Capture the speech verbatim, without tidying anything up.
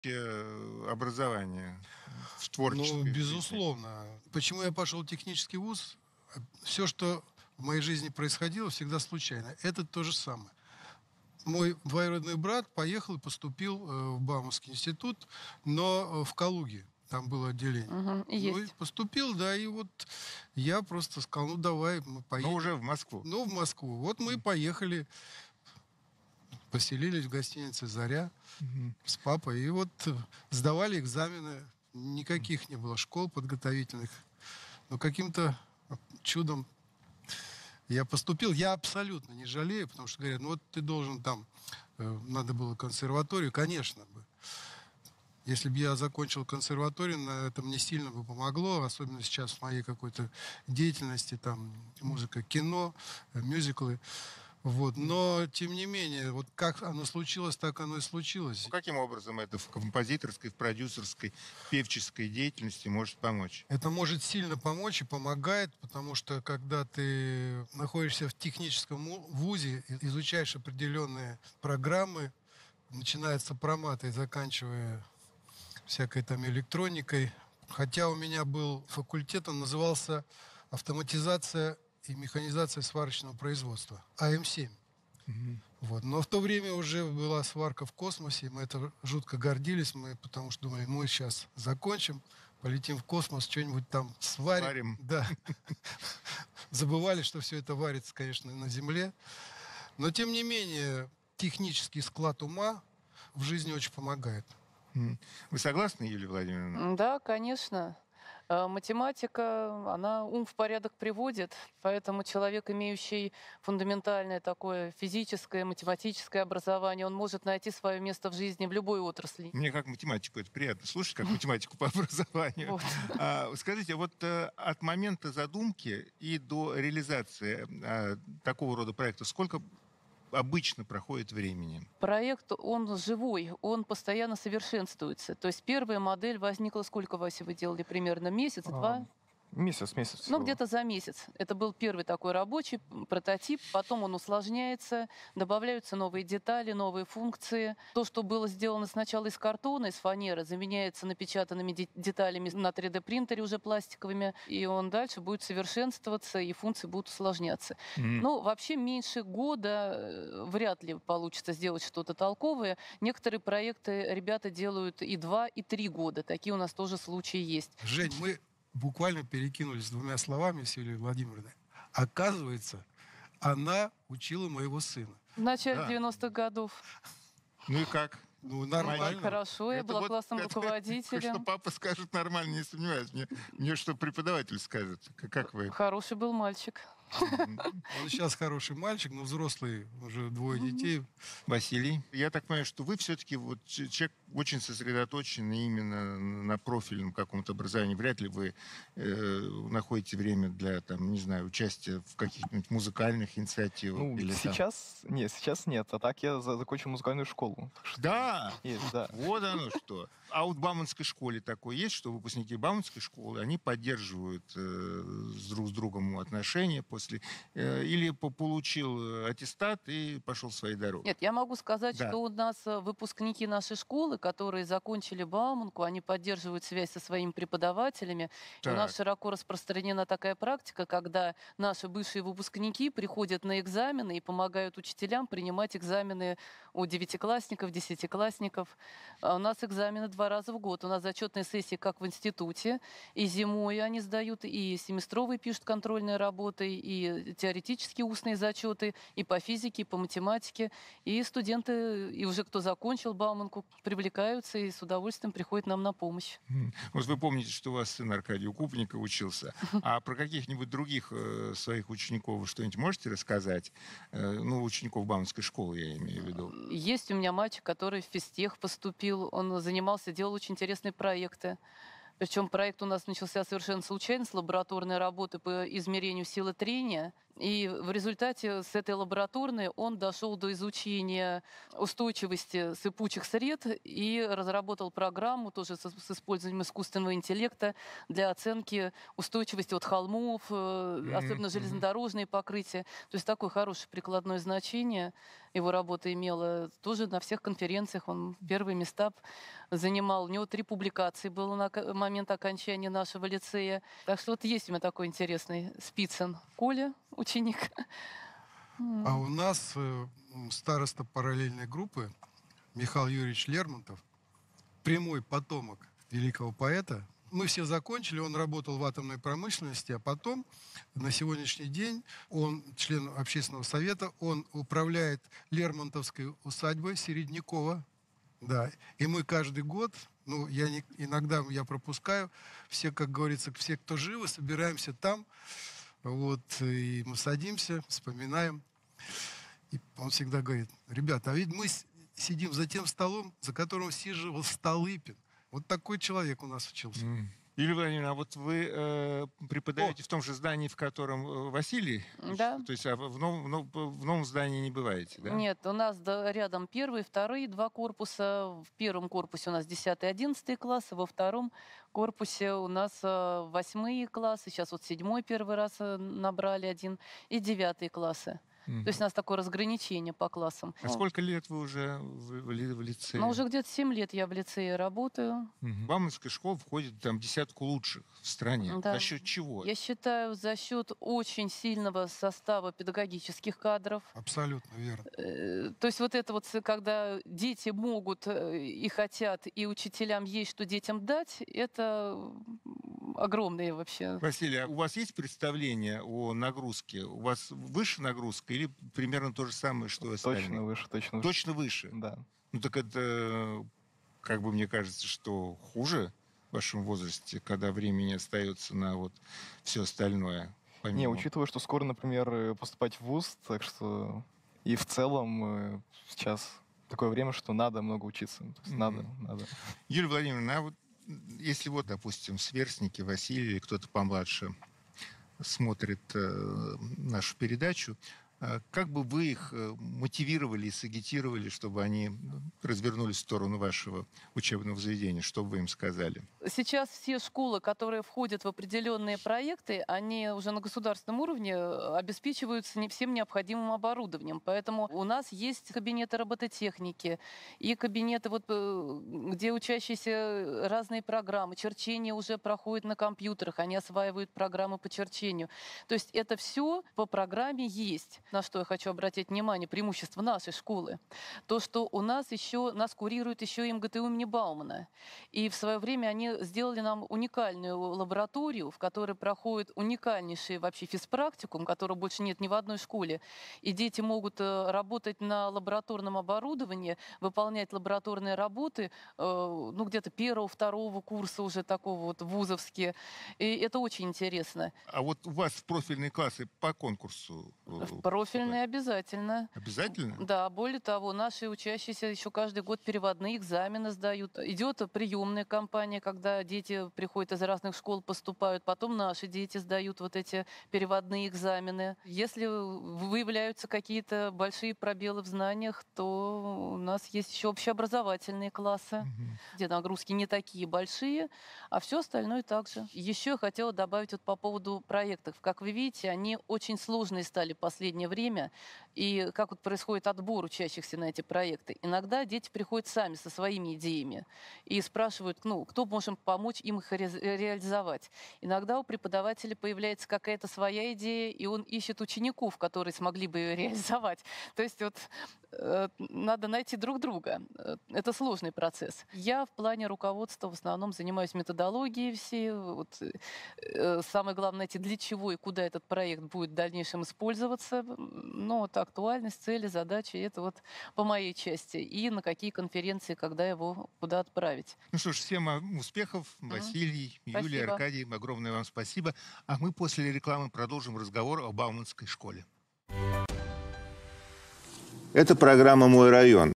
э, образование в творчестве? Ну, безусловно. Почему я пошел в технический вуз? Все, что в моей жизни происходило, всегда случайно. Это то же самое. Мой двоюродный брат поехал и поступил в Бауманский институт, но в Калуге. Там было отделение. Угу, ну, и поступил, да, и вот я просто сказал, ну, давай, мы поедем. Ну, уже в Москву. Ну, в Москву. Вот мы поехали, поселились в гостинице «Заря» угу. с папой, и вот сдавали экзамены. Никаких не было школ подготовительных. Но каким-то чудом я поступил. Я абсолютно не жалею, потому что говорят, ну вот ты должен там, э, надо было консерваторию, конечно бы. Если бы я закончил консерваторию, это мне сильно бы помогло, особенно сейчас в моей какой-то деятельности, там, музыка, кино, мюзиклы. Вот. Но, тем не менее, вот как оно случилось, так оно и случилось. Ну, каким образом это в композиторской, в продюсерской, певческой деятельности может помочь? Это может сильно помочь и помогает, потому что, когда ты находишься в техническом вузе, изучаешь определенные программы, начиная от сопромата и заканчивая всякой там электроникой. Хотя у меня был факультет, он назывался «Автоматизация и механизация сварочного производства», А М семь. Угу. Вот. Но в то время уже была сварка в космосе, мы это жутко гордились, мы, потому что думали, мы сейчас закончим, полетим в космос, что-нибудь там сварим. Сварим. Да. Забывали, что все это варится, конечно, на Земле. Но, тем не менее, технический склад ума в жизни очень помогает. Вы согласны, Юлия Владимировна? Да, конечно. Математика, она ум в порядок приводит, поэтому человек, имеющий фундаментальное такое физическое, математическое образование, он может найти свое место в жизни в любой отрасли. Мне как математику это приятно слушать, как математику по образованию. Вот. А, скажите, вот а, от момента задумки и до реализации а, такого рода проекта сколько обычно проходит времени? Проект, он живой, он постоянно совершенствуется. То есть первая модель возникла, сколько, Вася, вы делали? Примерно месяц, а, два? Месяц, месяц. Ну, где-то за месяц. Это был первый такой рабочий прототип. Потом он усложняется, добавляются новые детали, новые функции. То, что было сделано сначала из картона, из фанеры, заменяется напечатанными де- деталями на три дэ принтере уже пластиковыми. И он дальше будет совершенствоваться, и функции будут усложняться. Mm-hmm. Ну, вообще меньше года вряд ли получится сделать что-то толковое. Некоторые проекты ребята делают и два, и три года. Такие у нас тоже случаи есть. Жень, мы буквально перекинулись двумя словами с Юлией Владимировной. Оказывается, она учила моего сына. В начале да. девяностых годов. Ну и как? Ну, нормально. Хорошо, я это была вот, классным это, руководителем. Что папа скажет нормально, не сомневаюсь. Мне, мне что преподаватель скажет. Как вы? Хороший был мальчик. Он сейчас хороший мальчик, но взрослый, уже двое детей. Василий, я так понимаю, что вы все-таки вот человек очень сосредоточенный именно на профильном каком-то образовании. Вряд ли вы э, находите время для, там, не знаю, участия в каких-нибудь музыкальных инициативах. Ну, или сейчас там... нет, сейчас нет. А так я закончил музыкальную школу. Да? Есть, да. Вот оно что. А вот в Бауманской школе такое есть, что выпускники Бауманской школы, они поддерживают э, друг с другом отношения после, э, или получил аттестат и пошел своей дорогой. Нет, я могу сказать, да. что у нас выпускники нашей школы, которые закончили Бауманку, они поддерживают связь со своими преподавателями. И у нас широко распространена такая практика, когда наши бывшие выпускники приходят на экзамены и помогают учителям принимать экзамены у девятиклассников, десятиклассников. А у нас экзамены два раза в год. У нас зачетные сессии как в институте, и зимой они сдают, и семестровые пишут контрольные работы, и теоретические устные зачеты, и по физике, и по математике. И студенты, и уже кто закончил Бауманку, привлекаются и с удовольствием приходят нам на помощь. Вот вы помните, что у вас сын Аркадий Укупника учился. А про каких-нибудь других э, своих учеников вы что-нибудь можете рассказать? Э, ну, учеников Бауманской школы, я имею в виду. Есть у меня мальчик, который в физтех поступил. Он занимался, делал очень интересные проекты. Причем проект у нас начался совершенно случайно, с лабораторной работы по измерению силы трения. И в результате с этой лабораторной он дошел до изучения устойчивости сыпучих сред и разработал программу тоже с, с использованием искусственного интеллекта для оценки устойчивости от холмов, mm-hmm. особенно железнодорожные покрытия. То есть такое хорошее прикладное значение его работа имела. Тоже на всех конференциях он первые места занимал. У него три публикации было на момент окончания нашего лицея. Так что вот есть у меня такой интересный Спицын Коля, ученик. А у нас э, староста параллельной группы Михаил Юрьевич Лермонтов, прямой потомок великого поэта. Мы все закончили, он работал в атомной промышленности, а потом, на сегодняшний день, он член общественного совета, он управляет Лермонтовской усадьбой Середнякова. Да. И мы каждый год, ну, я не, иногда я пропускаю, все, как говорится, все, кто живы, собираемся там, вот, и мы садимся, вспоминаем. И он всегда говорит: ребята, а ведь мы сидим за тем столом, за которым сиживал Столыпин. Вот такой человек у нас учился. Mm. Юлия Владимировна, а вот вы э, преподаете О. в том же здании, в котором э, Василий? Да. То есть а в, новом, в новом здании не бываете, да? Нет, у нас рядом первый, второй, два корпуса. В первом корпусе у нас десятый, одиннадцатый классы, во втором корпусе у нас восьмые классы. Сейчас вот седьмой первый раз набрали один, и девятые классы. Mm-hmm. То есть у нас такое разграничение по классам. А сколько лет вы уже в, в, в лицее? Ну, уже где-то семь лет я в лицее работаю. Mm-hmm. Бауманская школа входит там, в десятку лучших в стране. Да. За счет чего? Я считаю, за счет очень сильного состава педагогических кадров. Абсолютно верно. То есть вот это вот, когда дети могут и хотят, и учителям есть что детям дать, это огромные вообще. Василий, а у вас есть представление о нагрузке? У вас выше нагрузка или примерно то же самое, что и остальные? Точно выше, точно выше. Точно выше? Да. Ну так это, как бы мне кажется, что хуже в вашем возрасте, когда времени остается на вот все остальное. Помимо... Не, учитывая, что скоро, например, поступать в вуз, так что и в целом сейчас такое время, что надо много учиться. То есть mm-hmm. надо, надо. Юлия Владимировна, а вот если вот, допустим, сверстники Василий или кто-то помладше смотрит э, нашу передачу, э, как бы вы их э, мотивировали и сагитировали, чтобы они развернулись в сторону вашего учебного заведения? Что бы вы им сказали? Сейчас все школы, которые входят в определенные проекты, они уже на государственном уровне обеспечиваются не всем необходимым оборудованием. Поэтому у нас есть кабинеты робототехники и кабинеты, вот, где учащиеся разные программы. Черчение уже проходит на компьютерах, они осваивают программы по черчению. То есть это все по программе есть. На что я хочу обратить внимание, преимущество нашей школы. То, что у нас еще, нас курирует еще и МГТУ имени Баумана. И в свое время они сделали нам уникальную лабораторию, в которой проходит уникальнейший вообще физпрактикум, которого больше нет ни в одной школе. И дети могут работать на лабораторном оборудовании, выполнять лабораторные работы, ну, где-то первого, второго курса уже такого вот вузовские. И это очень интересно. А вот у вас в профильные классы по конкурсу? В профильные обязательно. Обязательно? Да, более того, наши учащиеся еще каждый год переводные экзамены сдают. Идет приемная кампания, когда дети приходят из разных школ, поступают. Потом наши дети сдают вот эти переводные экзамены. Если выявляются какие-то большие пробелы в знаниях, то у нас есть еще общеобразовательные классы, угу. где нагрузки не такие большие, а все остальное также. Еще я хотела добавить вот по поводу проектов. Как вы видите, они очень сложные стали в последнее время. И как вот происходит отбор учащихся на эти проекты. Иногда дети приходят сами со своими идеями и спрашивают, ну, кто может помочь им их ре- реализовать. Иногда у преподавателя появляется какая-то своя идея, и он ищет учеников, которые смогли бы ее реализовать. То есть вот э, надо найти друг друга. Это сложный процесс. Я в плане руководства в основном занимаюсь методологией всей. Вот, э, самое главное найти, для чего и куда этот проект будет в дальнейшем использоваться. Ну, вот актуальность, цели, задачи, это вот по моей части. И на какие конференции, когда его куда отправить. Ну что ж, всем успехов. Василий, mm-hmm. Юлия, спасибо. Аркадий, огромное вам спасибо. А мы после рекламы продолжим разговор о Бауманской школе. Это программа «Мой район».